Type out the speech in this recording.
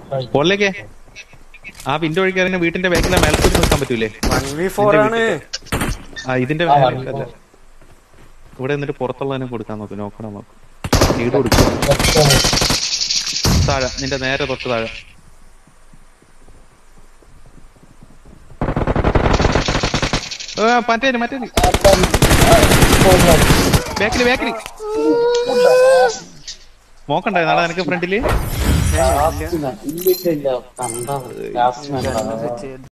പൊള്ളിക്കേ ആ വിൻഡോ ഒഴിക്കാൻ വീട്ടിന്റെ ബാക്കിലെ മേൽക്കൂടി നിൽക്കാൻ പറ്റൂലേ? 1v4 ആണ്. ഇതിന്റെ അല്ല ഇവിടെ നിന്നിട്ട് പുറത്തുള്ളതിനും കൊടുക്കാൻ നോക്കും. നോക്കണം ലീഡ് കൊടുക്കും. താഴെ നിന്റെ നേരെ തൊട്ട് താഴെ. മറ്റേ ബാക്കില് നോക്കണ്ടായി നാളെ നിനക്ക് ഫ്രണ്ടില്.